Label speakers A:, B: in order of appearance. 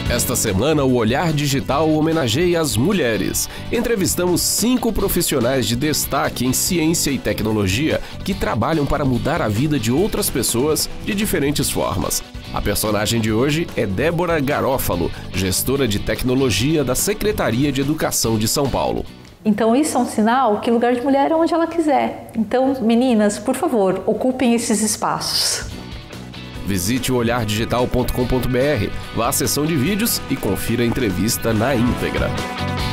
A: Esta semana, o Olhar Digital homenageia as mulheres. Entrevistamos 5 profissionais de destaque em ciência e tecnologia que trabalham para mudar a vida de outras pessoas de diferentes formas. A personagem de hoje é Débora Garófalo, gestora de tecnologia da Secretaria de Educação de São Paulo.
B: Então isso é um sinal que lugar de mulher é onde ela quiser. Então, meninas, por favor, ocupem esses espaços.
A: Visite o olhardigital.com.br, vá à seção de vídeos e confira a entrevista na íntegra.